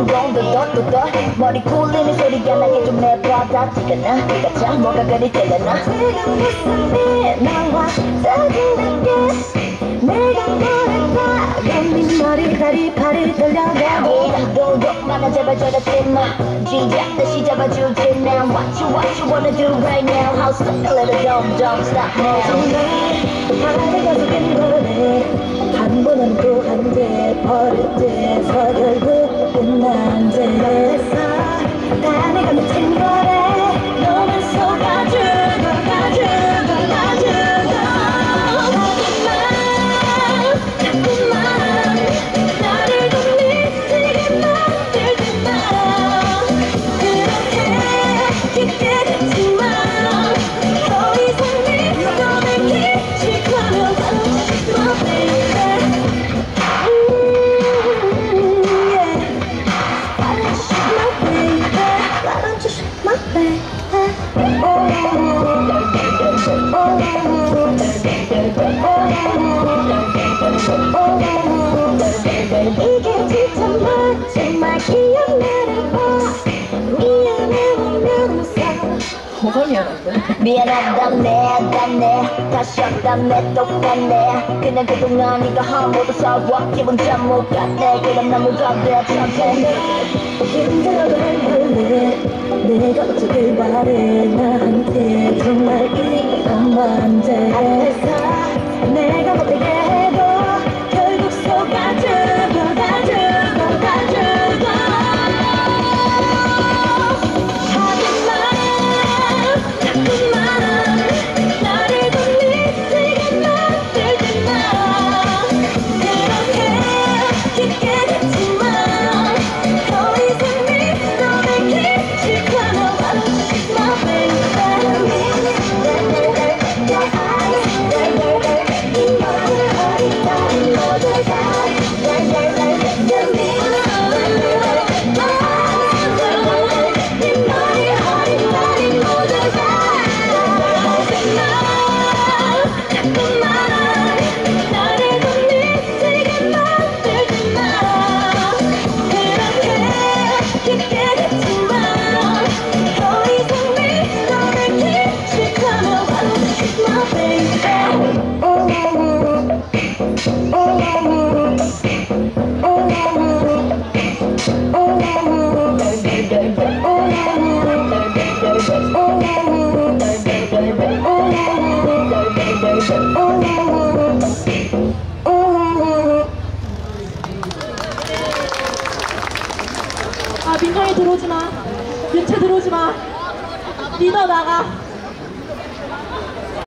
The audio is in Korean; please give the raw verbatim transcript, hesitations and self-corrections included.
동동 도도도도 머리 굴리는 소리가 나게 좀 내봐다 티가 나 네가 참 뭐가 그리 들려나 지금 무슨 일 나와 떠드는 게 내가 뭐랄까 넌네 머리 다리 팔이 떨려가고 도둑만아 제발 저러지마 쥐잡 다시 잡아주지 now What you what you wanna do right now How stuck a little dumb dumb stop now 정말 하늘 가속인 거네 한 번은 또 한 대 버릴 때서 결국 끝난 데 그래서 다 내가 미친 거래 너만 속아주고 가주고 가주고 자꾸만 나를 더 미치게 만들지마 그렇게 깊게 듣지마 더 이상 네 손에 깊이 가면 이게 진짜 정말 기억나는 거 미안해 오면 웃어 뭐가 미안한데? 미안하다네 다네 다시 없다네 똑같네 그냥 그동안 네가 한 모두 싸워 기분 참 못 갔네 그럼 너무가 돼 참네 힘들어도 할래 내가 어쩌길 바래 나한테 정말 이것만 돼 앞에서 내가 못되게 해도 결국 속아주고 가주고 가주고 하지만 자꾸만 나를 더 미치게 만들지마 그렇게 깊게 듣지마 더 이상 네 손에 깊이 가면 My baby 아 민정이 들어오지마 유채 들어오지마 리더 나가